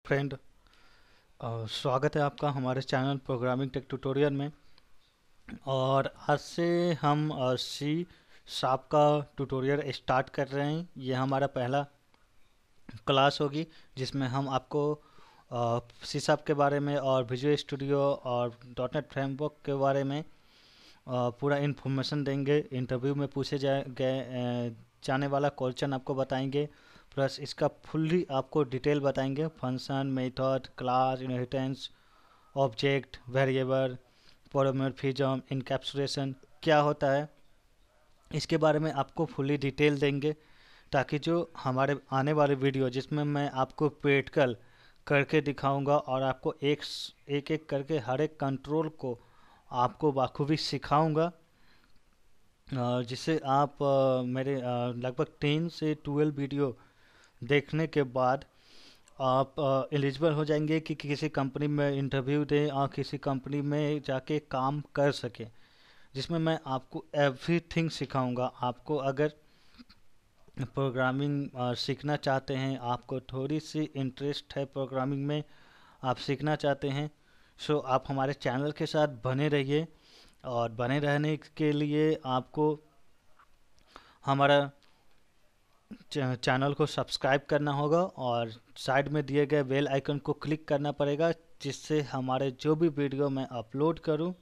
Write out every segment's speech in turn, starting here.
Friend, स्वागत है आपका हमारे चैनल प्रोग्रामिंग टेक ट्यूटोरियल में। और आज से हम सी शार्प का ट्यूटोरियल स्टार्ट कर रहे हैं। ये हमारा पहला क्लास होगी जिसमें हम आपको सी शार्प के बारे में और विजुअल स्टूडियो और डॉट नेट फ्रेमवर्क के बारे में पूरा इन्फॉर्मेशन देंगे। इंटरव्यू में पूछे जाने वाला क्वेश्चन आपको बताएंगे, प्लस इसका फुल्ली आपको डिटेल बताएंगे। Function, method, class, inheritance, object, variable, polymorphism, encapsulation क्या होता है इसके बारे में आपको फुल्ली डिटेल देंगे, ताकि जो हमारे आने वाले वीडियो जिसमें मैं आपको प्रैक्टिकल करके दिखाऊंगा और आपको एक एक करके हर एक कंट्रोल को आपको बाखूबी सिखाऊंगा, जिससे आप मेरे लगभग 10 से 12 वीडियो देखने के बाद आप एलिजिबल हो जाएंगे कि किसी कंपनी में इंटरव्यू दें और किसी कंपनी में जाके काम कर सकें, जिसमें मैं आपको एवरीथिंग सिखाऊंगा। आपको अगर प्रोग्रामिंग सीखना चाहते हैं, आपको थोड़ी सी इंटरेस्ट है प्रोग्रामिंग में, आप सीखना चाहते हैं, सो आप हमारे चैनल के साथ बने रहिए। और बने रहने के लिए आपको हमारा चैनल को सब्सक्राइब करना होगा और साइड में दिए गए बेल आइकन को क्लिक करना पड़ेगा, जिससे हमारे जो भी वीडियो मैं अपलोड करूं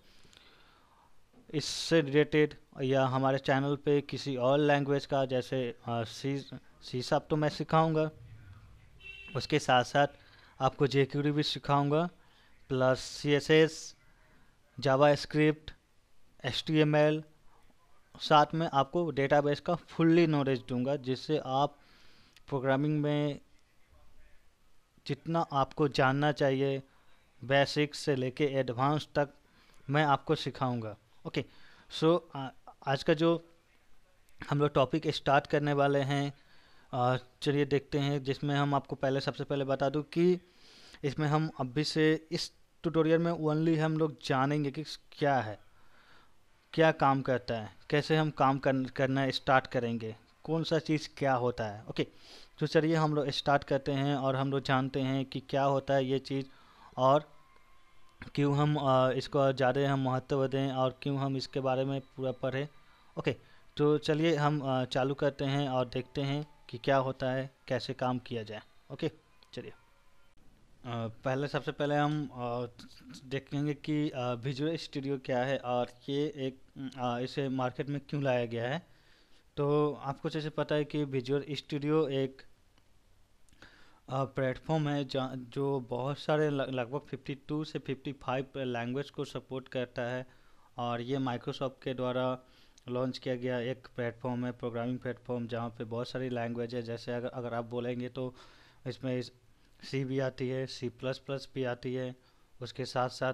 इससे रिलेटेड या हमारे चैनल पे किसी और लैंग्वेज का, जैसे सी शार्प तो मैं सिखाऊंगा, उसके साथ साथ आपको जेक्यूरी भी सिखाऊंगा, plus CSS, JavaScript, HTML, साथ में आपको डेटाबेस का फुल्ली नॉलेज दूंगा, जिससे आप प्रोग्रामिंग में जितना आपको जानना चाहिए बेसिक्स से लेके एडवांस तक मैं आपको सिखाऊंगा। ओके, सो आज का जो हम लोग टॉपिक स्टार्ट करने वाले हैं, चलिए देखते हैं, जिसमें हम आपको सबसे पहले बता दूं कि इसमें हम अभी से इस ट्यूटोरियल में ओनली हम लोग जानेंगे कि क्या है, क्या काम करता है, कैसे हम काम करना स्टार्ट करेंगे, कौन सा चीज़ क्या होता है। ओके, तो चलिए हम लोग स्टार्ट करते हैं और हम लोग जानते हैं कि क्या होता है ये चीज़ और क्यों हम इसको ज़्यादा हम महत्व दें और क्यों हम इसके बारे में पूरा पढ़ें। ओके, तो चलिए हम चालू करते हैं और देखते हैं कि क्या होता है, कैसे काम किया जाए। ओके, चलिए सबसे पहले हम देखेंगे कि विजुअल स्टूडियो क्या है और ये इसे मार्केट में क्यों लाया गया है। तो आपको जैसे पता है कि विजुअल स्टूडियो एक प्लेटफॉर्म है जो बहुत सारे लगभग 52 से 55 लैंग्वेज को सपोर्ट करता है, और ये माइक्रोसॉफ्ट के द्वारा लॉन्च किया गया एक प्लेटफॉर्म है, प्रोग्रामिंग प्लेटफॉर्म, जहाँ पे बहुत सारी लैंग्वेज है। जैसे अगर आप बोलेंगे तो इसमें सी भी आती है, C++ भी आती है, उसके साथ साथ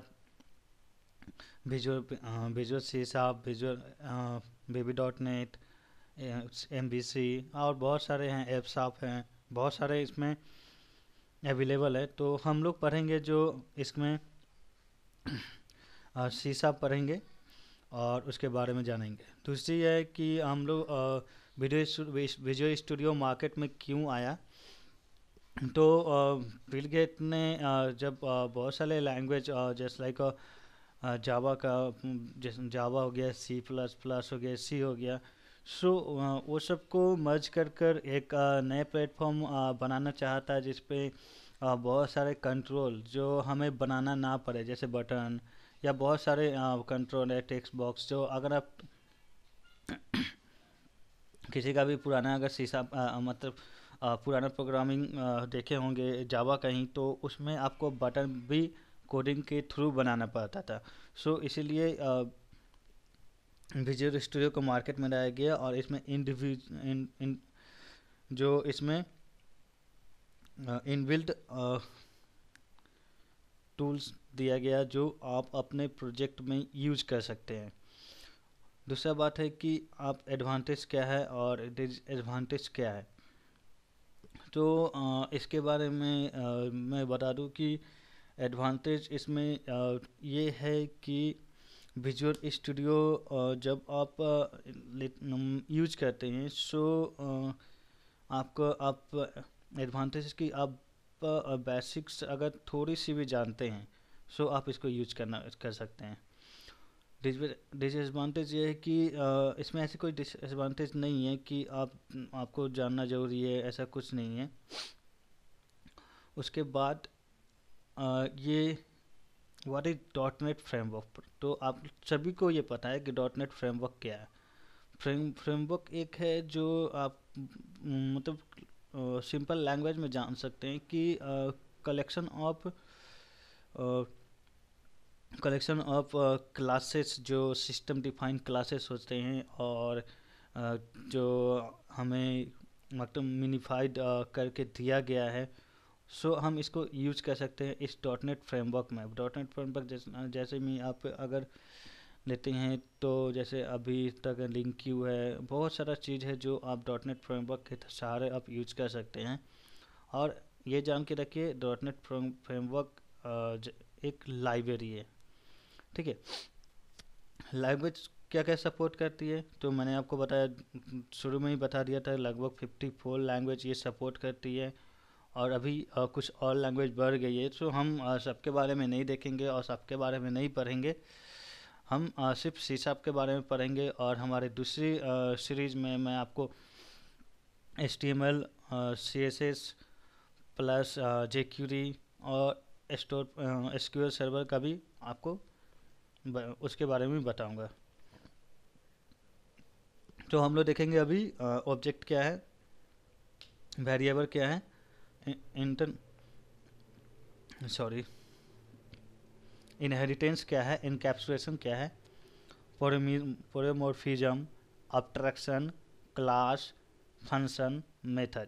विजुअल सी शार्प, विजुअल बेबी.NET, MVC और बहुत सारे हैं, एप शार्प हैं, बहुत सारे इसमें अवेलेबल है। तो हम लोग पढ़ेंगे जो इसमें सी शार्प पढ़ेंगे और उसके बारे में जानेंगे। दूसरी है कि हम लोग विजुअल स्टूडियो मार्केट में क्यों आया। तो बिल गेट ने जब बहुत सारे लैंग्वेज जैसे लाइक जावा का, जैसे जावा हो गया, C++ हो गया, सी हो गया, सो वो सबको मर्ज कर एक नए प्लेटफॉर्म बनाना चाहता है, जिसपे बहुत सारे कंट्रोल जो हमें बनाना ना पड़े, जैसे बटन या बहुत सारे कंट्रोल है, टेक्स्ट बॉक्स, जो अगर आप किसी का भी पुराना अगर शीशा मतलब पुराना प्रोग्रामिंग देखे होंगे जावा कहीं, तो उसमें आपको बटन भी कोडिंग के थ्रू बनाना पड़ता था। सो इसीलिए विजुअल स्टूडियो को मार्केट में लाया गया और इसमें जो इसमें इनबिल्ट टूल्स दिया गया जो आप अपने प्रोजेक्ट में यूज कर सकते हैं। दूसरा बात है कि आप एडवांटेज क्या है और डिसएडवांटेज क्या है। तो इसके बारे में मैं बता दूं कि एडवांटेज इसमें ये है कि विजुअल स्टूडियो जब आप यूज करते हैं, सो आपको एडवांटेज की आप बेसिक्स अगर थोड़ी सी भी जानते हैं सो आप इसको यूज कर सकते हैं। डिसएडवांटेज ये है कि इसमें ऐसी कोई डिसएडवांटेज नहीं है कि आपको जानना ज़रूरी है, ऐसा कुछ नहीं है। उसके बाद ये what is dot net framework, तो आप सभी को ये पता है कि डॉट नेट फ्रेमवर्क क्या है। फ्रेमवर्क एक है जो आप मतलब सिंपल लैंग्वेज में जान सकते हैं कि कलेक्शन ऑफ क्लासेस, जो सिस्टम डिफाइंड क्लासेस होते हैं और जो हमें मतलब मिनिफाइड करके दिया गया है, सो हम इसको यूज कर सकते हैं इस डॉट नेट फ्रेमवर्क में। डॉट नेट फ्रेमवर्क जैसे में आप अगर लेते हैं तो जैसे अभी तक लिंक क्यू है, बहुत सारा चीज़ है जो आप डॉट नेट फ्रेमवर्क के सहारे आप यूज कर सकते हैं। और ये जान के रखिए डॉट नेट फ्रेमवर्क एक लाइब्रेरी है, ठीक है। लैंग्वेज क्या क्या सपोर्ट करती है, तो मैंने आपको बताया, शुरू में ही बता दिया था, लगभग 54 लैंग्वेज ये सपोर्ट करती है। और अभी कुछ और लैंग्वेज बढ़ गई है, तो हम सबके बारे में नहीं देखेंगे और सबके बारे में नहीं पढ़ेंगे। हम सिर्फ सी शार्प के बारे में पढ़ेंगे। और हमारे दूसरी सीरीज़ में मैं आपको HTML, CSS प्लस jQuery और SQL सर्वर का भी आपको उसके बारे में बताऊंगा। तो हम लोग देखेंगे अभी ऑब्जेक्ट क्या है, वेरिएबल क्या है, इनहेरिटेंस क्या है, इनकैप्सुलेशन क्या है, polymorphism, abstraction, class, function, method.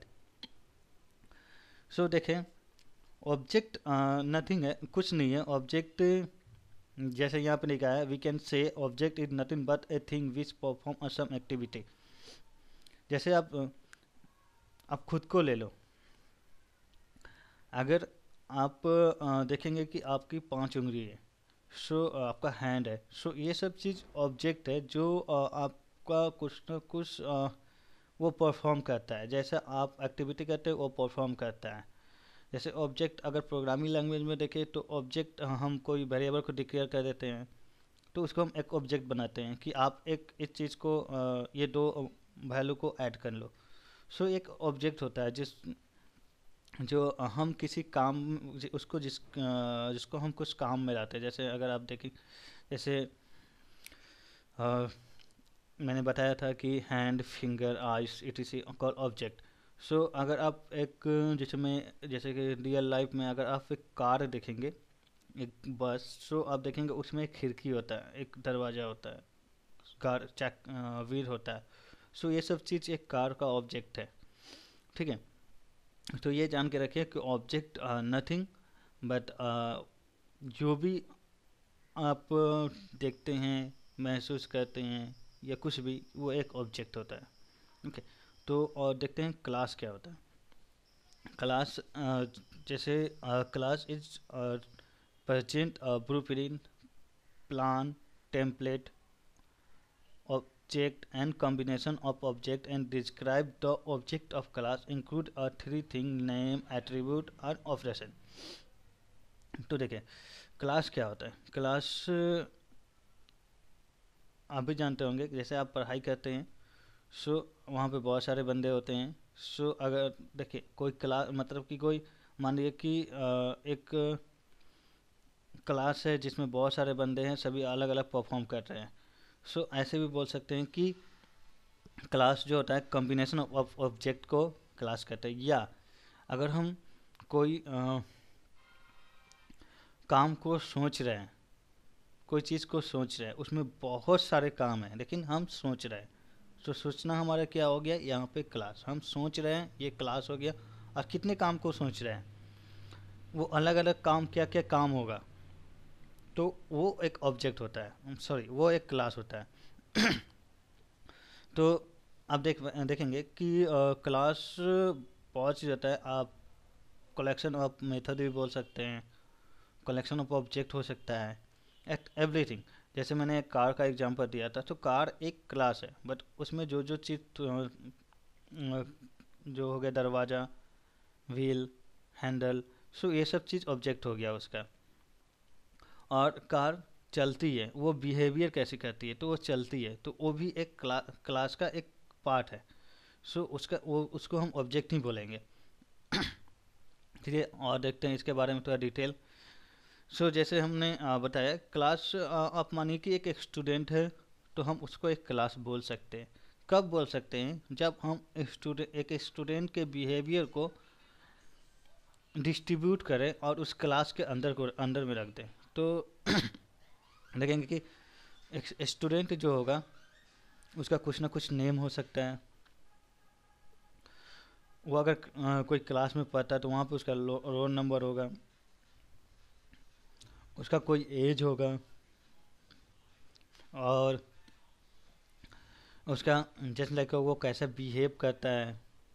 So देखें, ऑब्जेक्ट नथिंग है, कुछ नहीं है। ऑब्जेक्ट जैसे यहाँ पे लिखा है, we can say object is nothing but a thing which perform some activity. जैसे आप खुद को ले लो, अगर आप देखेंगे कि आपकी 5 उंगली है, सो आपका हैंड है, सो ये सब चीज़ ऑब्जेक्ट है जो आपका कुछ ना कुछ वो परफॉर्म करता है। जैसे आप एक्टिविटी करते हो वो परफॉर्म करता है। जैसे ऑब्जेक्ट अगर प्रोग्रामिंग लैंग्वेज में देखें तो ऑब्जेक्ट हम कोई वेरिएबल को डिक्लेयर कर देते हैं तो उसको हम एक ऑब्जेक्ट बनाते हैं कि आप एक इस चीज़ को ये 2 वैल्यू को ऐड कर लो। सो एक ऑब्जेक्ट होता है जो हम किसी काम उसको जिसको हम कुछ काम में लाते हैं। जैसे अगर आप देखें, जैसे मैंने बताया था कि hand, finger, eyes it call object. So अगर आप एक जैसे कि रियल लाइफ में अगर आप एक कार देखेंगे, एक बस, सो आप देखेंगे उसमें एक खिड़की होता है, एक दरवाज़ा होता है, कार व्हील होता है। सो ये सब चीज़ एक कार का ऑब्जेक्ट है, ठीक है। तो ये जान के रखिए कि ऑब्जेक्ट नथिंग बट जो भी आप देखते हैं, महसूस करते हैं या कुछ भी, वो एक ऑब्जेक्ट होता है, ओके। तो और देखते हैं क्लास क्या होता है। क्लास जैसे class is present blueprint, plan, template, object and combination of object and describe the object of class include a 3 thing name, attribute और operation। तो देखिए क्लास क्या होता है। क्लास आप भी जानते होंगे, जैसे आप पढ़ाई करते हैं, सो वहाँ पे बहुत सारे बंदे होते हैं। सो अगर देखिए कोई क्लास मतलब कि कोई मान लीजिए कि एक क्लास है जिसमें बहुत सारे बंदे हैं, सभी अलग अलग परफॉर्म कर रहे हैं। सो ऐसे भी बोल सकते हैं कि क्लास जो होता है कॉम्बिनेशन ऑफ ऑब्जेक्ट को क्लास कहते हैं। या अगर हम कोई काम को सोच रहे हैं, कोई चीज़ को सोच रहे हैं, उसमें बहुत सारे काम हैं लेकिन हम सोच रहे हैं, तो सोचना हमारा क्या हो गया, यहाँ पे क्लास। हम सोच रहे हैं, ये क्लास हो गया। और कितने काम को सोच रहे हैं, वो अलग अलग काम, क्या क्या काम होगा, तो वो एक ऑब्जेक्ट होता है, सॉरी वो एक क्लास होता है। तो आप देखेंगे कि क्लास बहुत चीज़ होता है। आप कलेक्शन ऑफ मेथड भी बोल सकते हैं, कलेक्शन ऑफ ऑब्जेक्ट हो सकता है, एवरीथिंग। जैसे मैंने एक कार का एग्जांपल दिया था, तो कार एक क्लास है, बट उसमें जो जो चीज़ जो हो गया, दरवाज़ा, व्हील, हैंडल, सो ये सब चीज़ ऑब्जेक्ट हो गया उसका। और कार चलती है, वो बिहेवियर कैसे करती है, तो वो चलती है, तो वो भी एक क्लास का एक पार्ट है। सो उसको हम ऑब्जेक्ट ही बोलेंगे। ठीक है, और देखते हैं इसके बारे में थोड़ा डिटेल। सो जैसे हमने बताया, क्लास आप मानिए कि एक स्टूडेंट है, तो हम उसको एक क्लास बोल सकते हैं। कब बोल सकते हैं? जब हम एक स्टूडेंट के बिहेवियर को डिस्ट्रीब्यूट करें और उस क्लास के अंदर में रख दें। तो देखेंगे कि एक स्टूडेंट जो होगा उसका कुछ ना कुछ नेम हो सकता है। वो अगर कोई क्लास में पढ़ता है तो वहाँ पे उसका रोल नंबर होगा, उसका कोई एज होगा, और उसका जैसे लाइक वो कैसा बिहेव करता है,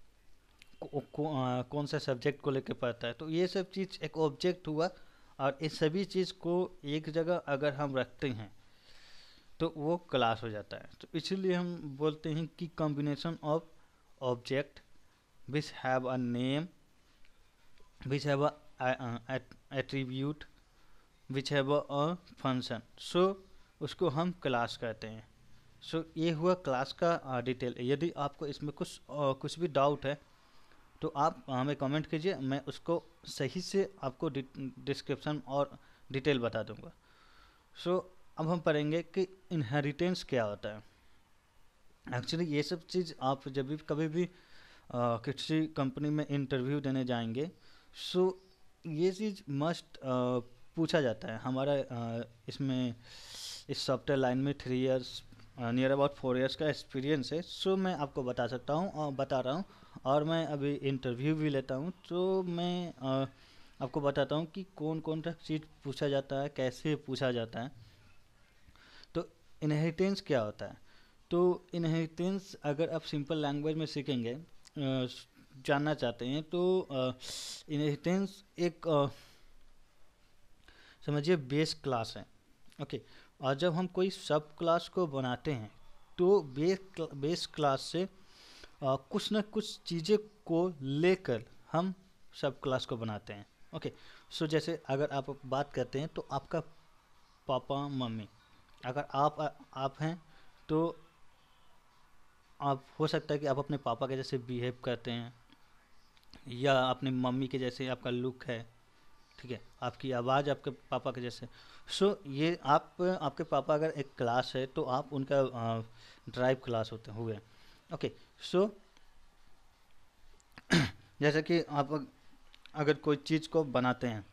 कौन सा सब्जेक्ट को लेकर पढ़ता है। तो ये सब चीज़ एक ऑब्जेक्ट हुआ, और इस सभी चीज़ को एक जगह अगर हम रखते हैं तो वो क्लास हो जाता है। तो इसीलिए हम बोलते हैं कि combination of object which have a name, which have a attribute, which have a function, so उसको हम क्लास कहते हैं। सो ये हुआ क्लास का डिटेल। यदि आपको इसमें कुछ भी डाउट है तो आप हमें कमेंट कीजिए, मैं उसको सही से आपको डिस्क्रिप्शन और डिटेल बता दूंगा। सो अब हम पढ़ेंगे कि इनहेरिटेंस क्या होता है। एक्चुअली ये सब चीज़ आप जब भी कभी भी किसी कंपनी में इंटरव्यू देने जाएंगे, सो ये चीज़ मस्ट पूछा जाता है। हमारा इसमें इस सॉफ्टवेयर लाइन में 3 इयर्स नियर अबाउट 4 इयर्स का एक्सपीरियंस है। सो मैं आपको बता सकता हूँ और बता रहा हूँ, और मैं अभी इंटरव्यू भी लेता हूँ, तो मैं आपको बताता हूँ कि कौन कौन सा चीज़ पूछा जाता है, कैसे पूछा जाता है। तो इनहेरिटेंस क्या होता है? तो इनहेरिटेंस अगर आप सिंपल लैंग्वेज में सीखेंगे, जानना चाहते हैं, तो इनहेरिटेंस एक समझिए बेस क्लास है। ओके, और जब हम कोई सब क्लास को बनाते हैं तो बेस क्लास से कुछ ना कुछ चीज़ें को लेकर हम सब क्लास को बनाते हैं। ओके, सो जैसे अगर आप बात करते हैं तो आपका पापा मम्मी, अगर आप हैं तो आप हो सकता है कि आप अपने पापा के जैसे बिहेव करते हैं, या अपनी मम्मी के जैसे आपका लुक है, ठीक है, आपकी आवाज़ आपके पापा के जैसे। सो ये आपके पापा अगर एक क्लास है तो आप उनका ड्राइव क्लास होते हुए। ओके, सो जैसे कि आप अगर कोई चीज़ को बनाते हैं,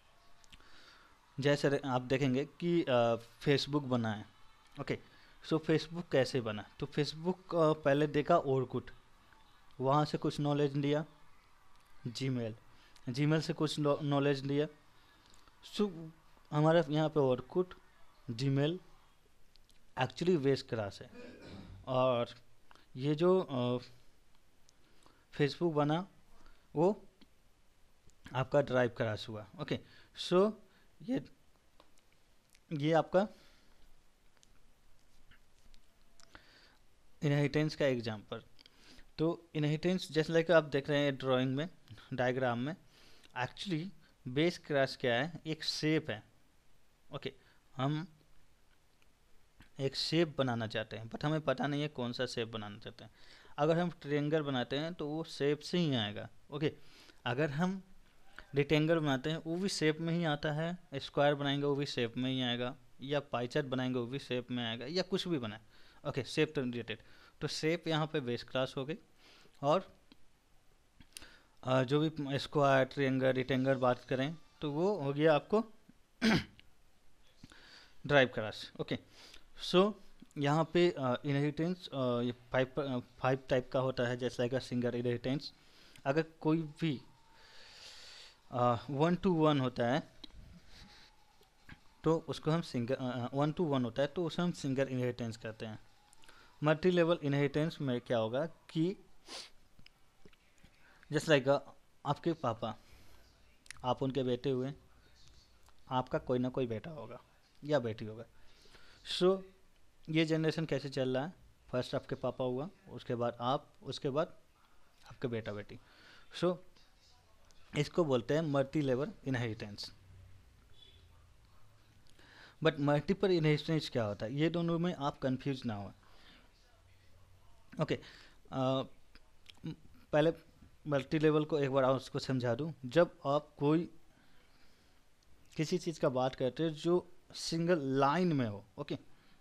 जैसे आप देखेंगे कि फेसबुक बना है। ओके, सो फेसबुक कैसे बना? तो फेसबुक पहले देखा ओरकुट, वहाँ से कुछ नॉलेज लिया, जीमेल, जीमेल से कुछ नॉलेज लिया। सो हमारे यहाँ पे Orkut, Gmail actually base class है, और ये जो फेसबुक बना वो आपका ड्राइव क्लास हुआ। ओके, सो ये आपका इनहेरिटेंस का एग्जांपल। तो इनहेरिटेंस जैसे लाइक आप देख रहे हैं ड्राइंग में, डायग्राम में, एक्चुअली बेस क्लास क्या है? एक शेप है। ओके, हम एक शेप बनाना चाहते हैं, बट हमें पता नहीं है कौन सा शेप बनाना चाहते हैं। अगर हम ट्रायंगल बनाते हैं तो वो शेप से ही आएगा। ओके, अगर हम रेक्टेंगल बनाते हैं वो भी शेप में ही आता है, स्क्वायर बनाएंगे वो भी शेप में ही आएगा, या पाई चार्ट बनाएंगे वो भी शेप में आएगा, या कुछ भी बनाए। ओके, शेप तो रिलेटेड, तो शेप यहाँ पे बेस क्लास हो गई। और जो भी स्क्वायर, ट्रायंगल, रेक्टेंगल बात करें तो वो हो गया आपको ड्राइव क्लास। ओके, सो यहाँ पे इनहेरिटेंस ये 5 टाइप का होता है, जैसे लाइक सिंगल इनहेरिटेंस। अगर कोई भी 1 to 1 होता है तो उसको हम सिंगल 1 to 1 होता है तो उसे हम सिंगल इनहेरिटेंस कहते हैं। मल्टी लेवल इनहेरिटेंस में क्या होगा कि जैसे लाइक आपके पापा, आप उनके बेटे हुए, आपका कोई ना कोई बेटा होगा या बेटी होगा। सो ये जनरेशन कैसे चल रहा है? फर्स्ट आपके पापा हुआ, उसके बाद आप, उसके बाद आपके बेटा बेटी। सो इसको बोलते हैं multi level inheritance. But multiple inheritance क्या होता है, ये दोनों में आप कंफ्यूज ना हो। ओके, पहले मल्टी लेवल को एक बार और उसको समझा दूँ। जब आप कोई किसी चीज़ का बात करते हो जो सिंगल लाइन में हो, ओके,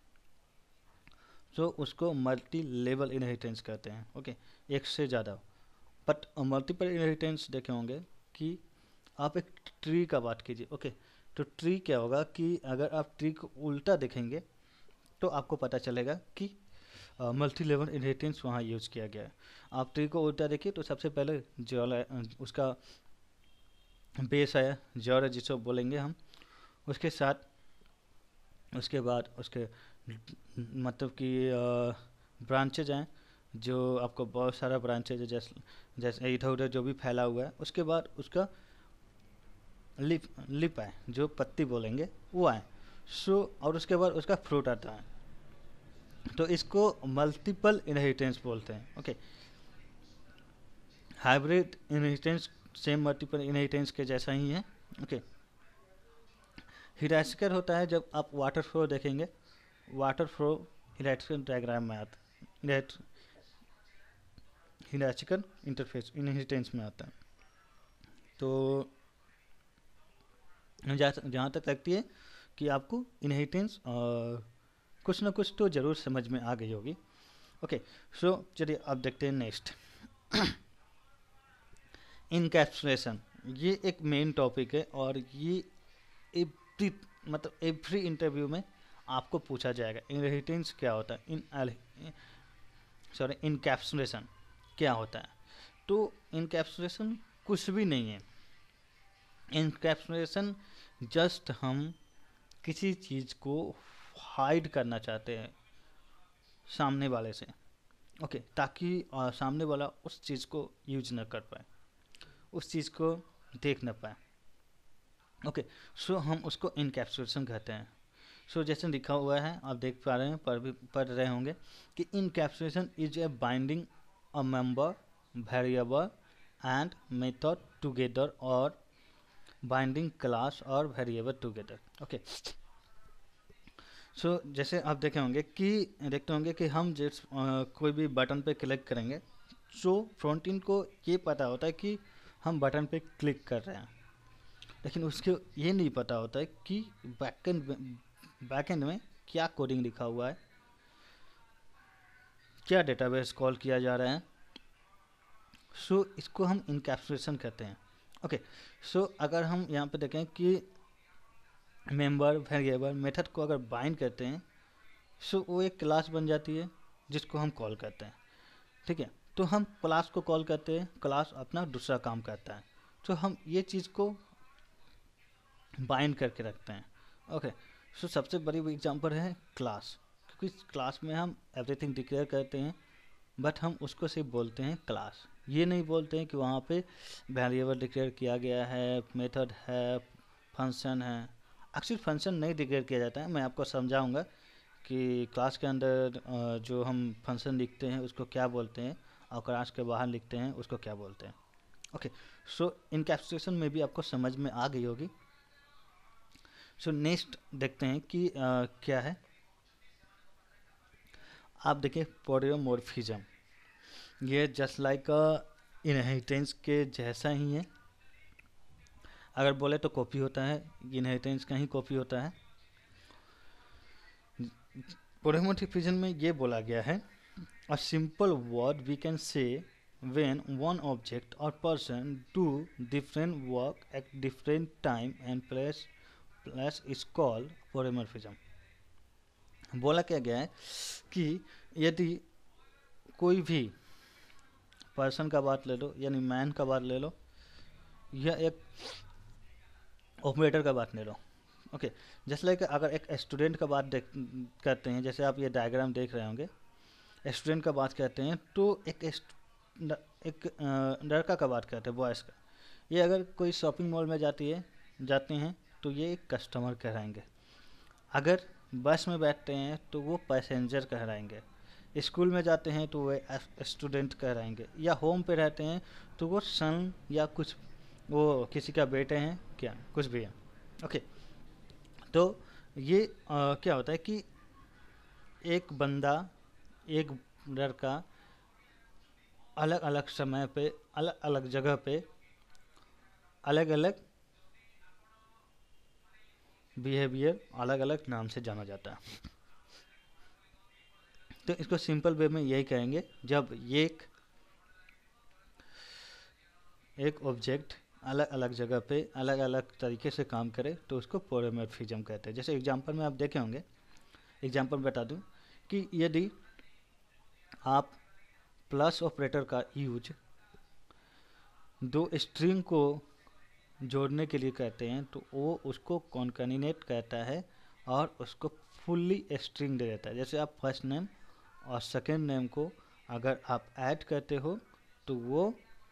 तो उसको मल्टी लेवल इनहेरिटेंस कहते हैं। ओके, एक से ज़्यादा। बट मल्टीपल इनहेरिटेंस देखे होंगे कि आप एक ट्री का बात कीजिए। ओके, तो ट्री क्या होगा कि अगर आप ट्री को उल्टा देखेंगे तो आपको पता चलेगा कि मल्टी लेवल इनहेरिटेंस वहाँ यूज़ किया गया है। आप ट्री को उल्टा देखिए तो सबसे पहले जो उसका बेस है, जड़ जिसको बोलेंगे हम, उसके साथ उसके बाद उसके मतलब कि ब्रांचेज हैं, जो आपको बहुत सारा ब्रांचेज है, जैसे जैसे इधर उधर जो भी फैला हुआ है। उसके बाद उसका लिप है, जो पत्ती बोलेंगे वो है। सो और उसके बाद उसका फ्रूट आता है। तो इसको मल्टीपल इनहेरिटेंस बोलते हैं। Okay, hybrid inheritance same multiple inheritance के जैसा ही है। ओके, हिरार्चिकल होता है जब आप वाटर फ्लो देखेंगे, वाटर फ्लो हिरार्चिकल डायग्राम में आता है, हिरार्चिकल इंटरफेस इनहेरिटेंस में आता है। तो जहाँ तक लगती है कि आपको इनहेरिटेंस कुछ ना कुछ तो ज़रूर समझ में आ गई होगी। ओके, सो चलिए अब देखते हैं नेक्स्ट। इनकैप्सुलेशन, ये एक मेन टॉपिक है और ये एवरी इंटरव्यू में आपको पूछा जाएगा। इनहेरिटेंस क्या होता है, इनकैप्सुलेशन क्या होता है। तो इनकैप्सुलेशन कुछ भी नहीं है। इनकैप्सुलेशन जस्ट हम किसी चीज़ को हाइड करना चाहते हैं सामने वाले से, ओके, ताकि सामने वाला उस चीज़ को यूज न कर पाए, उस चीज़ को देख न पाए। ओके, सो हम उसको इनकैप्सुलेशन कहते हैं। सो जैसे लिखा हुआ है, आप देख पा रहे हैं, पढ़ रहे होंगे कि encapsulation is a binding a member variable and method together और बाइंडिंग क्लास और वेरिएबल टुगेदर। ओके, सो जैसे आप देखते होंगे कि हम जिस कोई भी बटन पे क्लिक करेंगे, सो फ्रंट एंड को ये पता होता है कि हम बटन पे क्लिक कर रहे हैं, लेकिन उसको ये नहीं पता होता है कि बैकएंड में क्या कोडिंग लिखा हुआ है, क्या डेटाबेस कॉल किया जा रहा है। सो इसको हम इनकैप्सुलेशन कहते हैं। ओके, सो अगर हम यहाँ पे देखें कि मेंबर वेरिएबल मेथड को अगर बाइंड करते हैं, सो वो एक क्लास बन जाती है जिसको हम कॉल करते हैं। ठीक है, तो हम क्लास को कॉल करते हैं, क्लास अपना दूसरा काम करता है। तो हम ये चीज़ को बाइंड करके रखते हैं। ओके, सो सबसे बड़ी एग्जांपल है क्लास, क्योंकि क्लास में हम एवरीथिंग डिक्लेयर करते हैं, बट हम उसको सिर्फ बोलते हैं क्लास। ये नहीं बोलते हैं कि वहाँ पे वेरिएबल डिक्लेयर किया गया है, मेथड है, फंक्शन है। अक्सर फंक्शन नहीं डिक्लेयर किया जाता है, मैं आपको समझाऊंगा कि क्लास के अंदर जो हम फंक्शन लिखते हैं उसको क्या बोलते हैं और क्लास के बाहर लिखते हैं उसको क्या बोलते हैं। ओके, सो इनकैप्सुलेशन में भी आपको समझ में आ गई होगी। सो नेक्स्ट देखते हैं कि क्या है। आप देखिए पोलियोमॉर्फिज्म, ये जस्ट लाइक इनहेरिटेंस के जैसा ही है। अगर बोले तो कॉपी होता है, इनहेरिटेंस का ही कॉपी होता है। पोलियोमॉर्फिज्म में ये बोला गया है, a simple word we can say when one object or person do different work at different time and place is called polymorphism। बोला क्या गया है कि यदि कोई भी पर्सन का बात ले लो, यानी मैन का बात ले लो, या एक ऑपरेटर का बात ले लो। ओके, जैसे लाइक अगर एक स्टूडेंट का बात करते हैं, जैसे आप ये डायग्राम देख रहे होंगे, स्टूडेंट का बात करते हैं तो एक लड़का का बात करते हैं, बॉयज़ का। ये अगर कोई शॉपिंग मॉल में जाते हैं तो ये एक कस्टमर कहलाएंगे। अगर बस में बैठते हैं तो वो पैसेंजर कहलाएंगे। स्कूल में जाते हैं तो वो स्टूडेंट कहलाएंगे, या होम पे रहते हैं तो वो सन या कुछ वो किसी का बेटे हैं क्या, कुछ भी है। ओके, तो ये क्या होता है कि एक बंदा, एक लड़का अलग अलग समय पे, अलग अलग जगह पे, अलग अलग बिहेवियर, अलग अलग नाम से जाना जाता है। तो इसको सिंपल वे में यही कहेंगे, जब एक ऑब्जेक्ट अलग अलग जगह पे अलग अलग तरीके से काम करे तो उसको पोलिमॉर्फिज्म कहते हैं। जैसे एग्जांपल में आप देखे होंगे, एग्जांपल बता दूं कि यदि आप प्लस ऑपरेटर का यूज दो स्ट्रिंग को जोड़ने के लिए कहते हैं तो वो उसको कॉन्कैटिनेट कहता है और उसको फुल्ली स्ट्रिंग दे देता है। जैसे आप फर्स्ट नेम और सेकेंड नेम को अगर आप ऐड करते हो तो वो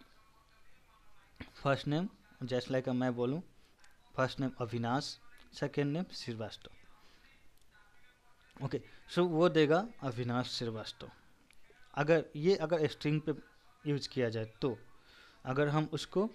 फर्स्ट नेम, जैसे लाइक मैं बोलूँ first name Avinash, second name Shrivastava, okay, so वो देगा अविनाश श्रीवास्तव। अगर स्ट्रिंग पे यूज किया जाए तो अगर हम उसको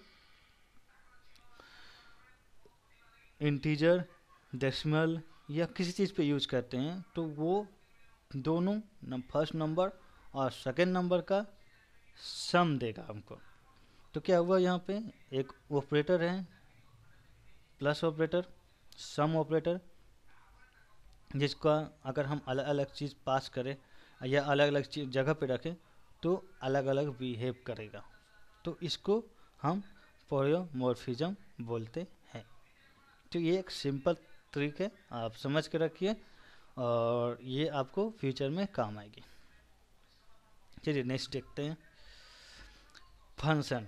इंटीजर, डेसिमल या किसी चीज़ पे यूज करते हैं तो वो दोनों फर्स्ट नंबर और सेकेंड नंबर का सम देगा हमको। तो क्या हुआ, यहाँ पे एक ऑपरेटर है प्लस ऑपरेटर, सम ऑपरेटर, जिसका अगर हम अलग अलग चीज़ पास करें या अलग अलग चीज जगह पे रखें तो अलग अलग बिहेव करेगा। तो इसको हम पोलिमॉर्फिज्म बोलते हैं। तो ये एक सिंपल ट्रिक है, आप समझ के रखिए और ये आपको फ्यूचर में काम आएगी। चलिए नेक्स्ट देखते हैं, फंक्शन।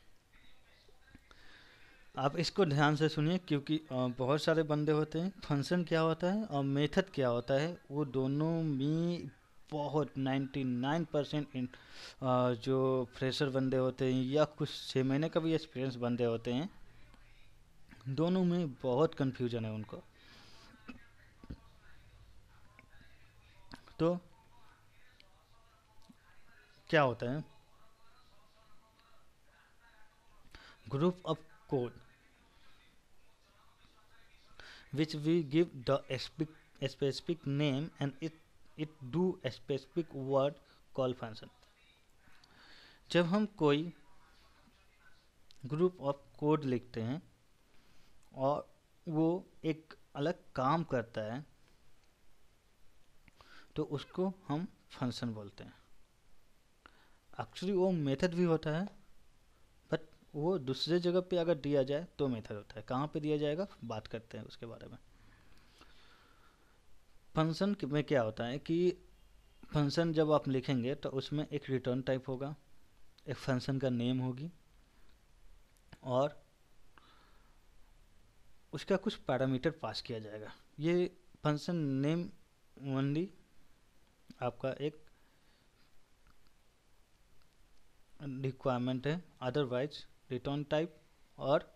आप इसको ध्यान से सुनिए क्योंकि बहुत सारे बंदे होते हैं। फंक्शन क्या होता है और मेथड क्या होता है, वो दोनों में बहुत 99% जो फ्रेशर बंदे होते हैं या कुछ 6 महीने का भी एक्सपीरियंस बंदे होते हैं, दोनों में बहुत कन्फ्यूजन है उनको। तो क्या होता है, group of code which we give the specific name and it do a specific word called function। जब हम कोई ग्रुप ऑफ कोड लिखते हैं और वो एक अलग काम करता है तो उसको हम फंक्शन बोलते हैं। एक्चुअली वो मेथड भी होता है बट वो दूसरे जगह पे अगर दिया जाए तो मेथड होता है। कहाँ पे दिया जाएगा बात करते हैं उसके बारे में। फंक्शन में क्या होता है कि फंक्शन जब आप लिखेंगे तो उसमें एक रिटर्न टाइप होगा, एक फंक्शन का नेम होगी और उसका कुछ पैरामीटर पास किया जाएगा। ये फंक्शन नेम ओनली आपका एक रिक्वायरमेंट है, अदरवाइज रिटर्न टाइप और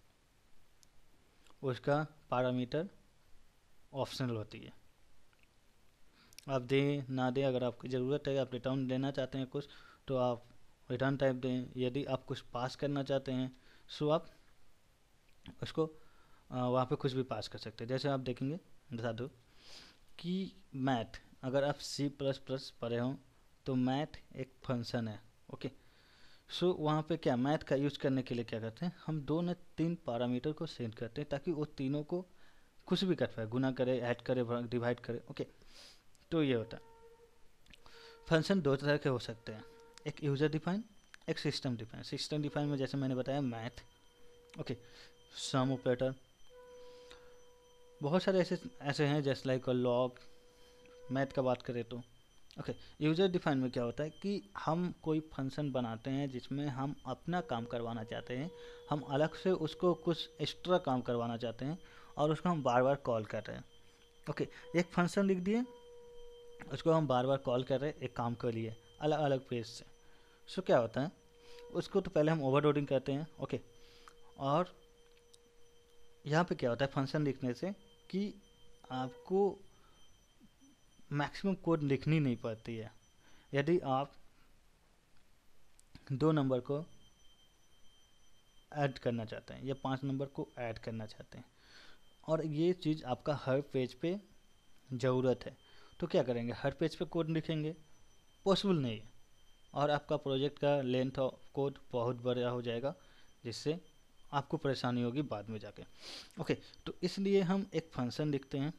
उसका पैरामीटर ऑप्शनल होती है। आप दें ना दें, अगर आपकी ज़रूरत है, आप रिटर्न देना चाहते हैं कुछ तो आप रिटर्न टाइप दें। यदि आप कुछ पास करना चाहते हैं सो आप उसको वहाँ पे कुछ भी पास कर सकते हैं। जैसे आप देखेंगे, बता दो कि मैथ, अगर आप C++ पढ़े हों तो मैथ एक फंक्शन है, ओके। सो वहाँ पे क्या मैथ का यूज़ करने के लिए क्या करते हैं, हम 2 या 3 पैरामीटर को सेट करते हैं ताकि वो तीनों को कुछ भी कर पाए, गुना करे, ऐड करे, डिवाइड करे, ओके। तो ये होता है। फंक्शन 2 तरह के हो सकते हैं, एक यूज़र डिफाइन, एक सिस्टम डिफाइन। सिस्टम डिफाइन में जैसे मैंने बताया मैथ, ओके, सम ऑपरेटर, बहुत सारे ऐसे हैं जैसे लाइक लॉग, मैथ का बात करें तो, ओके। यूज़र डिफाइन में क्या होता है कि हम कोई फंक्शन बनाते हैं जिसमें हम अपना काम करवाना चाहते हैं, हम अलग से उसको कुछ एक्स्ट्रा काम करवाना चाहते हैं और उसको हम बार बार कॉल कर रहे हैं, ओके। एक फंक्शन लिख दिए, उसको हम बार बार कॉल कर रहे हैं एक काम के लिए अलग अलग पेज से। सो क्या होता है, उसको तो पहले हम ओवरलोडिंग करते हैं, ओके। और यहाँ पे क्या होता है फंक्शन लिखने से कि आपको मैक्सिमम कोड लिखनी नहीं पड़ती है। यदि आप 2 नंबर को ऐड करना चाहते हैं या 5 नंबर को ऐड करना चाहते हैं और ये चीज़ आपका हर पेज पे ज़रूरत है, तो क्या करेंगे, हर पेज पे कोड लिखेंगे, पॉसिबल नहीं है और आपका प्रोजेक्ट का लेंथ ऑफ कोड बहुत बड़ा हो जाएगा जिससे आपको परेशानी होगी बाद में जाके। ओके, तो इसलिए हम एक फंक्शन लिखते हैं,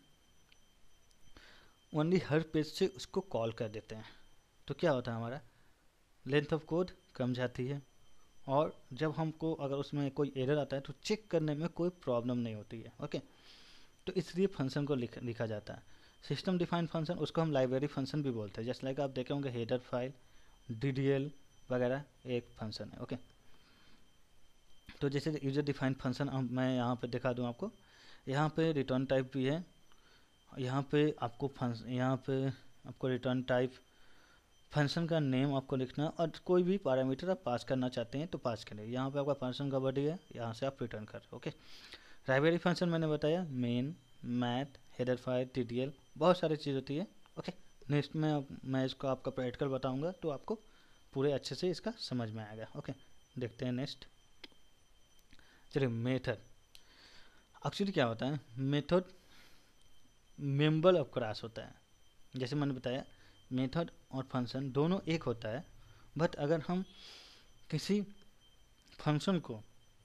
ओनली हर पेज से उसको कॉल कर देते हैं, तो क्या होता है हमारा लेंथ ऑफ कोड कम जाती है और जब हमको अगर उसमें कोई एरर आता है तो चेक करने में कोई प्रॉब्लम नहीं होती है। ओके, तो इसलिए फंक्शन को लिखा जाता है। सिस्टम डिफाइंड फंक्शन, उसको हम लाइब्रेरी फंक्शन भी बोलते हैं, जैसे लाइक आप देखे होंगे हेडर फाइल, DDL वगैरह एक फंक्शन है। ओके, तो जैसे यूजर डिफाइंड फंक्शन मैं यहाँ पे दिखा दूँ आपको, यहाँ पे रिटर्न टाइप भी है, यहाँ पे आपको रिटर्न टाइप, फंक्शन का नेम आपको लिखना और कोई भी पैरामीटर आप पास करना चाहते हैं तो पास करें। यहाँ पे आपका फंक्शन का बॉडी है, यहाँ से आप रिटर्न कर रहे हो। ओके, लाइब्रेरी फंक्शन मैंने बताया, main, math, header file, TTL, बहुत सारी चीज़ होती है। ओके, नेक्स्ट में मैं इसको आपका प्रैक्टिकल बताऊंगा तो आपको पूरे अच्छे से इसका समझ में आएगा। ओके, देखते हैं नेक्स्ट। चलिए, मेथड एक्चुअली क्या होता है, मेथड मेंबर ऑफ क्लास होता है। जैसे मैंने बताया मेथड और फंक्शन दोनों एक होता है, बट अगर हम किसी फंक्शन को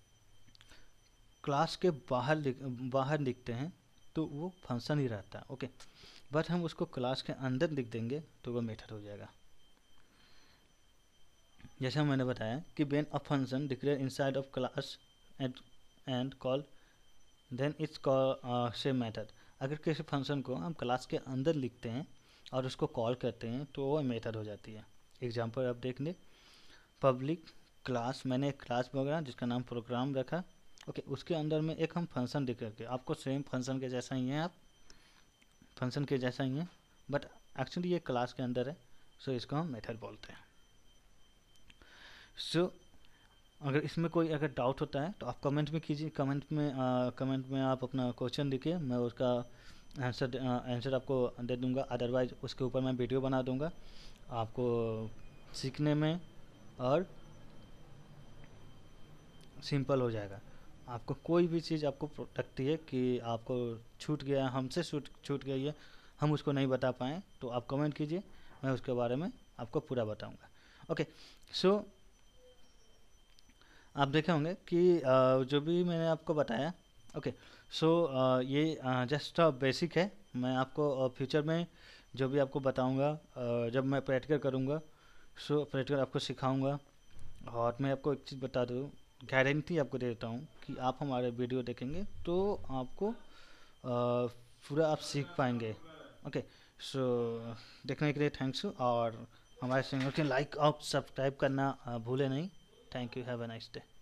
क्लास के बाहर लिखते हैं तो वो फंक्शन ही रहता है। ओके, बट हम उसको क्लास के अंदर लिख देंगे तो वो मेथड हो जाएगा। जैसे मैंने बताया कि when a function declare inside of class and call then it's call say method. अगर किसी फंक्शन को हम क्लास के अंदर लिखते हैं और उसको कॉल करते हैं तो वो मेथड हो जाती है। एग्जांपल आप देख लें, पब्लिक क्लास, मैंने एक क्लास वगैरह जिसका नाम प्रोग्राम रखा। ओके, उसके अंदर में एक हम फंक्शन लिख करके, आपको सेम फंक्शन के जैसा ही है, आप फंक्शन के जैसा ही है बट एक्चुअली ये क्लास के अंदर है, सो इसको हम मेथड बोलते हैं। सो अगर इसमें कोई अगर डाउट होता है तो आप कमेंट में कीजिए, कमेंट में आप अपना क्वेश्चन लिखिए, मैं उसका आंसर आपको दे दूंगा। अदरवाइज उसके ऊपर मैं वीडियो बना दूंगा आपको सीखने में और सिंपल हो जाएगा। आपको कोई भी चीज़ आपको लगती है कि आपको छूट गया, हमसे छूट गई है, हम उसको नहीं बता पाएँ तो आप कमेंट कीजिए, मैं उसके बारे में आपको पूरा बताऊंगा। ओके, सो आप देखे होंगे कि जो भी मैंने आपको बताया, ओके, सो ये जस्ट बेसिक है। मैं आपको फ्यूचर में जो भी आपको बताऊंगा, जब मैं प्रैक्टिकल करूंगा, सो प्रैक्टिकल आपको सिखाऊंगा। और मैं आपको एक चीज़ बता दूँ, गारंटी आपको दे देता हूँ कि आप हमारे वीडियो देखेंगे तो आपको पूरा आप सीख पाएंगे। ओके, सो देखने के लिए थैंक्स और हमारे चैनल को लाइक और सब्सक्राइब करना भूले नहीं। Thank you, have a nice day.